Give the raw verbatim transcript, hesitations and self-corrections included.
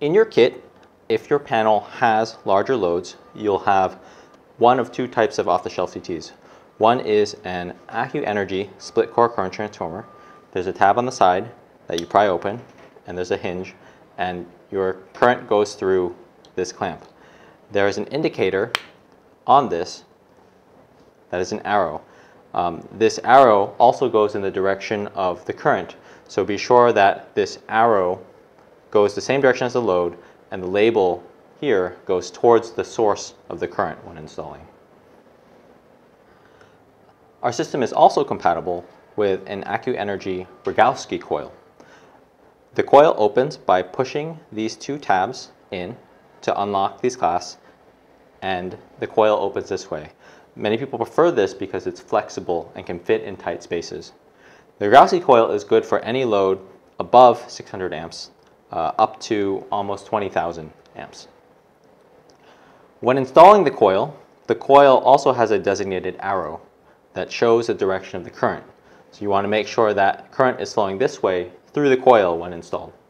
In your kit, if your panel has larger loads, you'll have one of two types of off-the-shelf C Ts. One is an AccuEnergy split core current transformer. There's a tab on the side that you pry open, and there's a hinge, and your current goes through this clamp. There is an indicator on this that is an arrow. Um, this arrow also goes in the direction of the current, so be sure that this arrow goes the same direction as the load, and the label here goes towards the source of the current when installing. Our system is also compatible with an AccuEnergy Rogowski coil. The coil opens by pushing these two tabs in to unlock these clasps, and the coil opens this way. Many people prefer this because it's flexible and can fit in tight spaces. The Rogowski coil is good for any load above six hundred amps, uh, up to almost twenty thousand amps. When installing the coil, the coil also has a designated arrow that shows the direction of the current. So you want to make sure that current is flowing this way through the coil when installed.